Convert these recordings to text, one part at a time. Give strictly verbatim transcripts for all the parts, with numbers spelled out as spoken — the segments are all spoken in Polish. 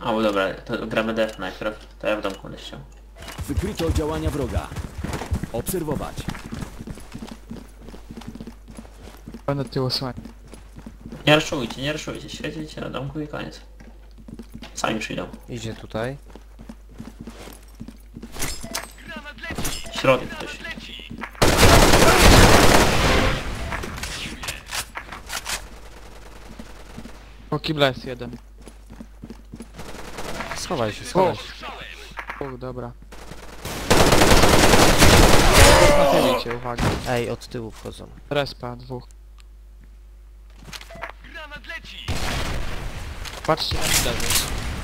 O dobra, to gramy def najpierw. To ja w domku będę chciał. Wykryto działania wroga. Obserwować. Będę tyłu słać. Nie raszujcie, nie raszujcie. Świecicie na domku i koniec. Sami przyjdą. Idzie tutaj. Środek ktoś. O, kibla jest jeden. Schowaj się, schowaj O! się. O, dobra. Nachylicie, uwaga. Ej, od tyłu wchodzą. Respa, dwóch. Patrzcie na mida, wiesz.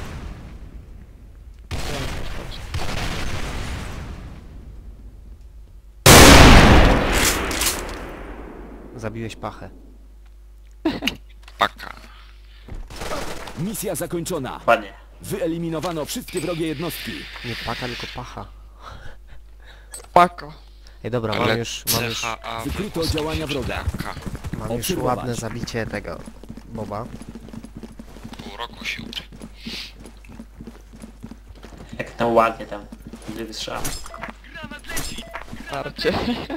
Zabiłeś pachę. Paka. Misja zakończona. Ładnie. Wyeliminowano wszystkie wrogie jednostki. Nie paka, tylko pacha. Pako. Ej, dobra, Ale mam już, mam już, C H A Wykryto włoski działania wroga. siódemka. mam już obserwować. ładne zabicie tego moba. Pół roku się uczy. Jak tam ładnie tam. Gdzie wystrzałem. Starcie.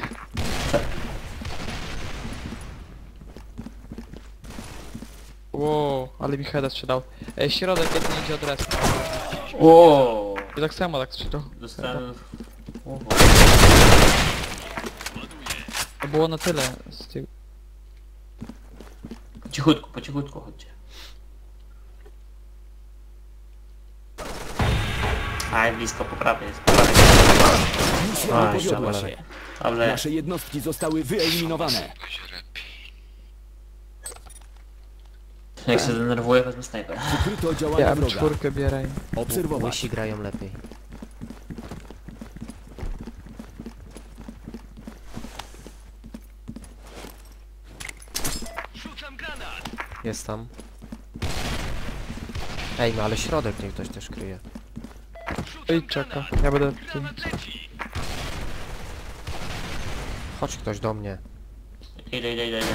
Wow, ale mi heada sprzedał. Ej, środek jeden idzie od respa. Ooo. I tak samo tak sprzedał. Dostałem... Oho. To było na tyle z tyłu. Po cichutku, po cichutku chodźcie. Aj, blisko, po prawej jest. Po prawej. Misja A, nie jeszcze powiodła po się. lewej. Dobrze. Nasze jednostki zostały wyeliminowane. Będzie lepiej. Jak się denerwuję, wezmę snajper. Wykryto działania Ja wroga. czwórkę bieraj. Obserwować. Łysi grają lepiej. Jest tam. Ej, no ale środek niech ktoś też kryje. Ej, czeka. Ja będę tym. Chodź ktoś do mnie. Idę, idę, idę, idę.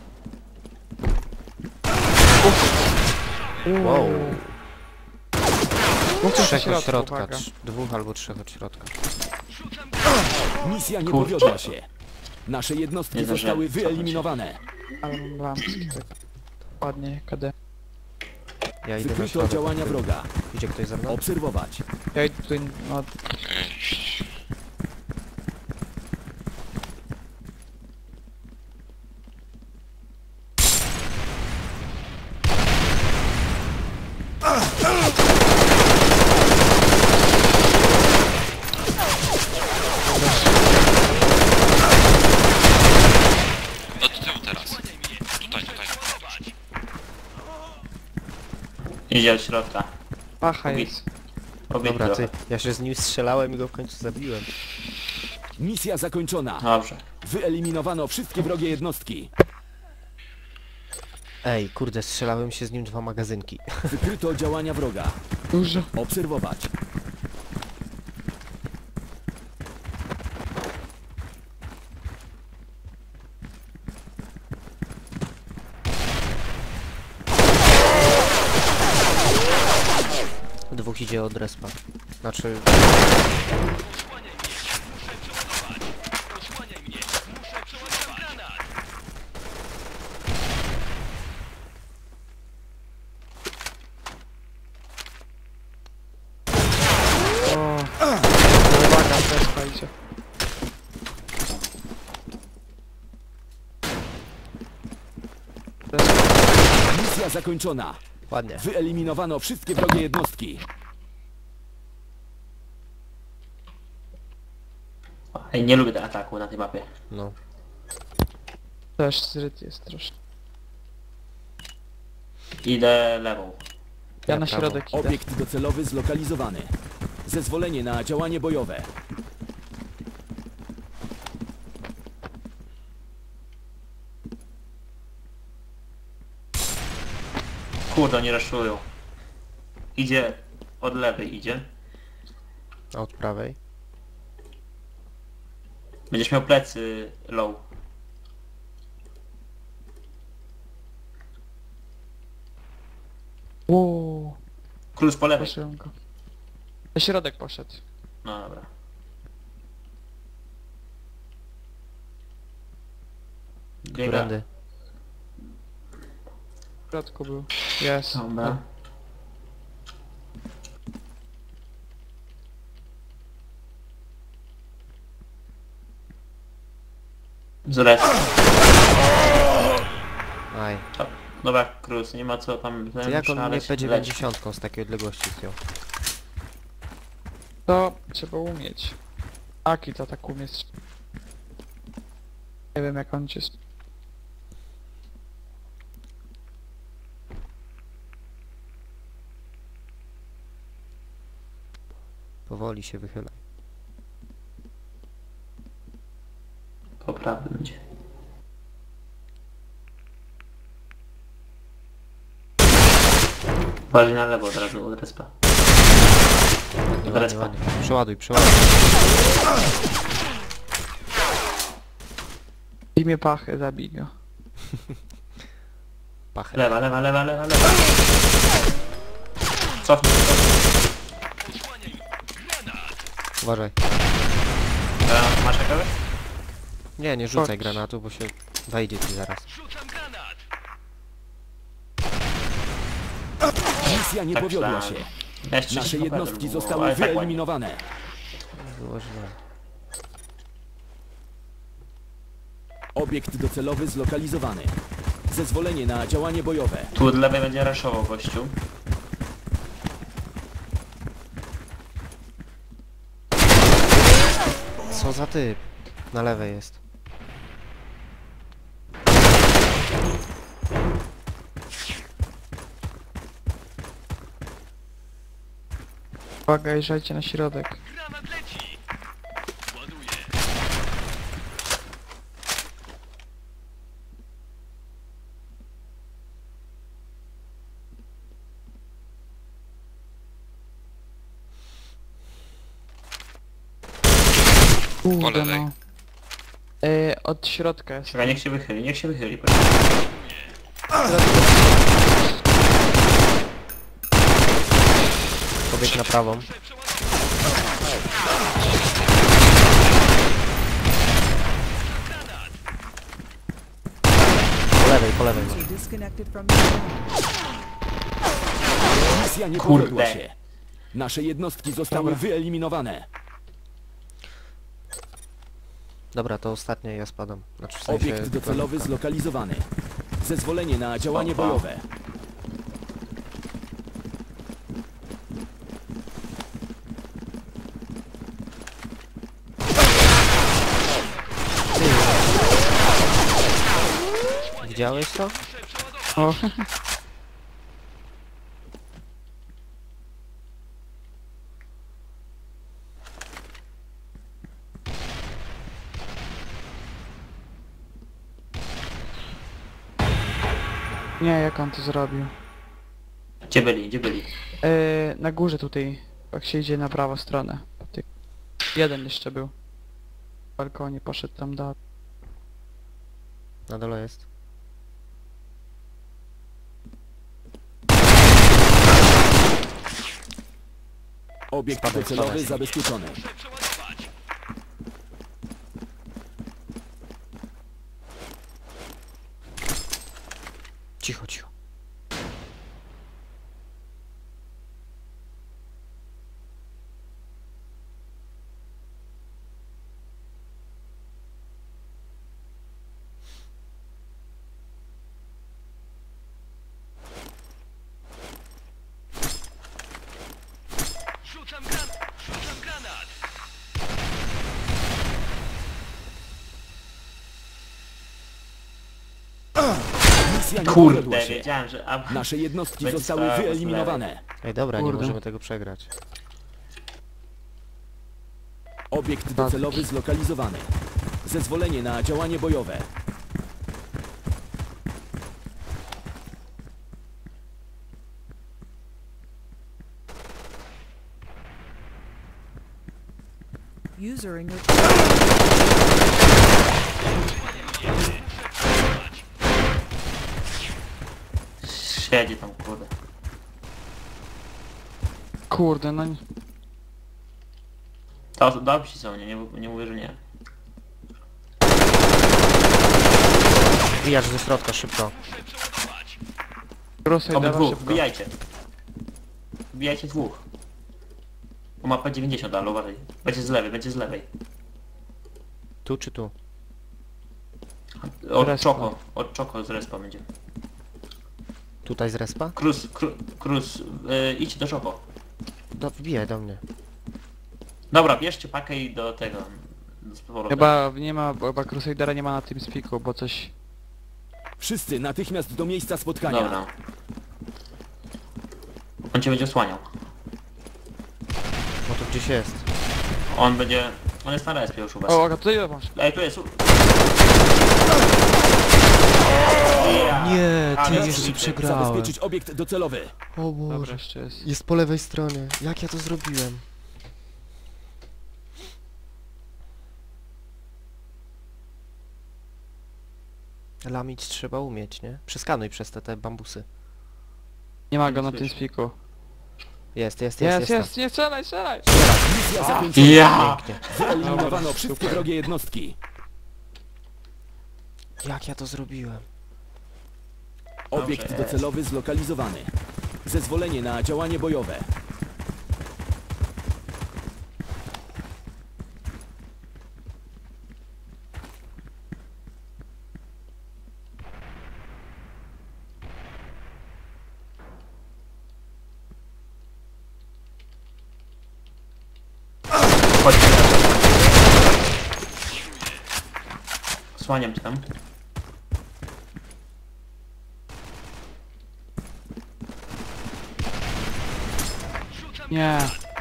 Wow. Dwóch Trzech środku, od środka. uwaga. trz- Dwóch albo trzech od środka. Misja nie Kurczę. powiodła się. Nasze jednostki Nie zdążyłem zostały cofnąć. wyeliminowane. Ale mam lampski. Ładnie, K D. Ja idę na Wykryto środek. działania wroga. Idzie ktoś ze mną? Obserwować. Ja idę tutaj, no... Cześć. No do tyłu teraz. Tutaj, tutaj. Idzie od środka. Pacha Obi- jest. Obieg Dobra, trochę. ty. Ja się z nim strzelałem i go w końcu zabiłem. Misja zakończona. Dobrze. Wyeliminowano wszystkie wrogie jednostki. Ej, kurde, strzelałem się z nim dwa magazynki. Wykryto działania wroga. Dużo. Obserwować. Dwóch idzie od respa. Znaczy... O. Uwaga, respa idzie. Respa. Misja zakończona. Ładnie. Wyeliminowano wszystkie wrogie jednostki. Ej, nie lubię tego ataku na tej mapie. No. Też zryt jest troszkę. Idę lewą. Ja Ja na prawo. środek idę. Obiekt docelowy zlokalizowany. Zezwolenie na działanie bojowe. Kurde, oni raszują. Idzie od lewej, idzie. A od prawej? Będziesz miał plecy low. Uuu. Klucz po lewej. Poszedłem go. Na środek poszedł. No dobra. Biega. Którędy? W środku był. Jest. Dobra. Zle. Aj. Dobra, Cruz, nie ma co tam To jak on mnie szaleć, P leć. dziewięćdziesiąt z takiej odległości zdjął? To trzeba umieć. Aki to tak umie. Nie wiem jak on cię... sp- Powoli się wychyla. Po prawej będzie. Uważaj na lewo od razu, od respa. Ładnie, ładnie, respa. ładnie. Przeładuj, przeładuj. W imię pachy, zabij go. Pachę. Lewa, lewa, lewa, lewa, lewa. Cofnij. Uważaj. Granat masz jakoś? Nie, nie rzucaj Chodź. granatu, bo się wejdzie ci zaraz. Misja nie Tak powiodła myślałem. się. Ja jeszcze Nasze się jednostki popadłem, zostały ale tak ładnie. wyeliminowane. Wyłożyłem. Obiekt docelowy zlokalizowany. Zezwolenie na działanie bojowe. Tu od lewej będzie raszował gościu. Co za typ? Na lewej jest. Uwaga, jeżdżajcie na środek. Kurde, lewej. no. E, od środka jest. Czekaj, niech się wychyli, niech się wychyli. Pobieg na prawą. Po lewej, po lewej. masz. Disconnected from Misja nie Kurde. powiodła się. Nasze jednostki zostały Dobra. wyeliminowane. Dobra, to ostatnie ja spadam. Znaczy w sensie Obiekt docelowy planówka. zlokalizowany. Zezwolenie na działanie Opa. bojowe. Widziałeś to? O, nie, jak on to zrobił. Gdzie byli, gdzie byli? E, na górze tutaj, jak się idzie na prawą stronę. Po tej- Jeden jeszcze był. W balkonie poszedł tam dalej. Na dole jest. Obiekt Spadaj, docelowy spadaj. zabezpieczony. Cicho, cicho. Misja nie powiodła Kurde, się. wiedziałem, że... A... Nasze jednostki Będzie zostały sprawa po wyeliminowane. Ej, dobra, nie Kurde. możemy tego przegrać. Obiekt docelowy zlokalizowany. Zezwolenie na działanie bojowe. user in your Siedzi tam, kurde. Kurde, no nie... To dobrzy są, nie, nie, nie mówię, że nie. Wbijacz ze środka, szybko. Rusaj, dawaj Obydwu, szybko. wbijajcie. Wbijajcie dwóch. Bo ma P dziewięćdziesiąt, ale uważaj. Będzie z lewej, będzie z lewej. Tu czy tu? Od Respa. Czoko, od Czoko z respa będzie. Tutaj z respa? Cruz, Cruz, Cruz yy, idź do Czoko. Do, wbijaj do mnie. Dobra, bierzcie pakę i do tego. Do powrotu. Chyba nie ma, bo chyba Crusadera nie ma na tym spiku, bo coś... Wszyscy natychmiast do miejsca spotkania. Dobra. On cię będzie osłaniał. No to gdzieś jest. On będzie... On jest na respie już u was. O, a tutaj masz. Ej, tu jest... Nie, Ale ty jeszcze jeszcze przegrałem. Zabezpieczyć obiekt docelowy. O Dobra, Boże. jeszcze jest. Jest po lewej stronie. Jak ja to zrobiłem? Lamić trzeba umieć, nie? Przeskanuj przez te, te bambusy. Nie ma go na tym spiku. Jest, jest, jest, Jest, jest. jest, nie strzelaj, strzelaj! Misja zakończona. Ja! Pięknie. Wyeliminowano wszystkie wrogie jednostki. Jak ja to zrobiłem? Obiekt Dobrze. docelowy zlokalizowany. Zezwolenie na działanie bojowe. Chodź. Słaniam cię tam. Nie.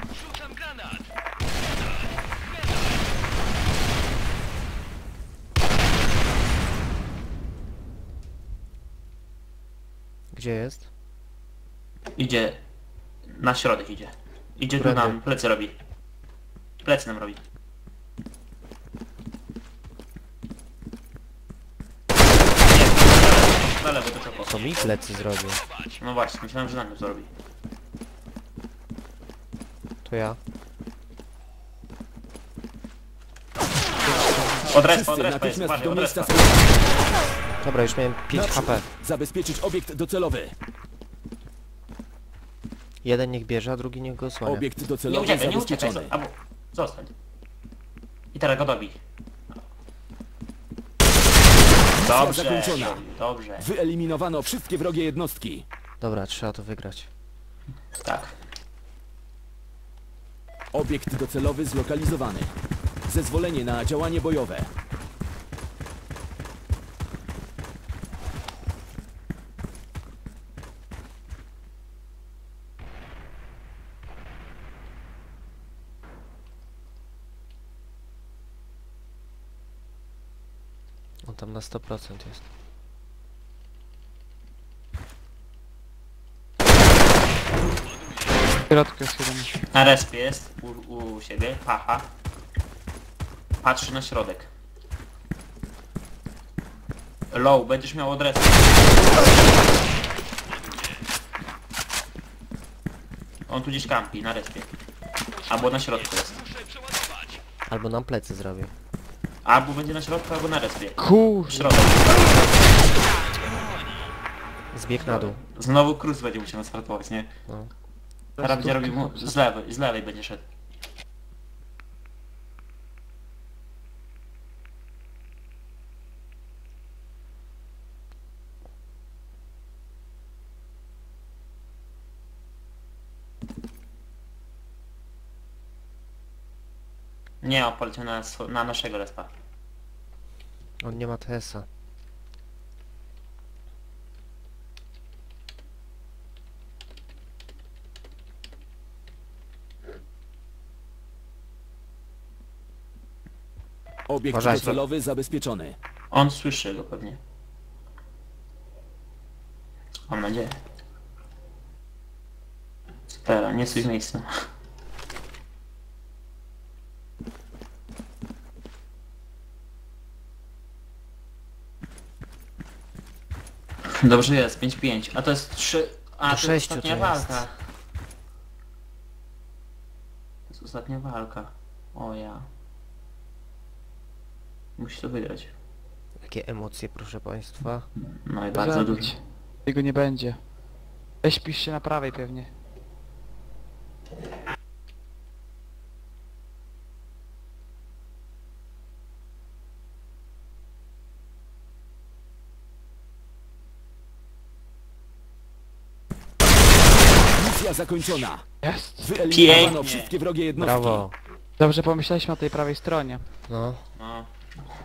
Gdzie jest? Idzie... Na środek idzie. Idzie tu Którędy? nam, plecy robi. Plecy nam robi. Nie, na lewo do Czoko. To mi plecy zrobił. No właśnie, myślałem, że na mnie to robi. To ja. Od respa, Wszyscy od respa jest, natychmiast uważaj, do od miejsca respa. spotkania. Dobra, już miałem pięć Naprzód. H P. Zabezpieczyć obiekt docelowy. Jeden niech bierze, a drugi niech go osłania. Obiekt Nie docelowy uciekaj, nie uciekaj, zabezpieczony. zo- albo zostań. I teraz go dobij. Dobrze, zakończona. dobrze. Wyeliminowano wszystkie wrogie jednostki. Dobra, trzeba to wygrać. Tak. Obiekt docelowy zlokalizowany. Zezwolenie na działanie bojowe. On tam na sto procent jest. W środku jest jeden. Na respie jest, u, u siebie, pacha. Patrzy na środek. Low, będziesz miał od respa. On tu gdzieś kampi, na respie. Albo na środku jest. Albo nam plecy zrobił. Albo będzie na środku, albo na respie. Kur... Środek. Zbieg na dół. Znowu Cruz będzie musiał startować, nie? No. Teraz będzie robił mu z lewej, z lewej będzie szedł. Nie, on poleciał na, swo- na naszego respa. On nie ma T S a. Obiekt Uważaj. docelowy zabezpieczony. On słyszy go pewnie. Mam nadzieję. Super, nie stój w miejscu. Dobrze jest, pięć pięć. A to jest trzy... A Do to jest sześciu ostatnia to jest. walka. jest ostatnia walka. O ja. Musi to wygrać. Jakie emocje, proszę państwa. No i bardzo dużo. Zabić. Jego nie będzie. Weź pisz się na prawej pewnie. Misja zakończona. Jest. Wyeliminowano Pięknie. wszystkie wrogie jednostki. Brawo. Dobrze pomyśleliśmy o tej prawej stronie. No. No.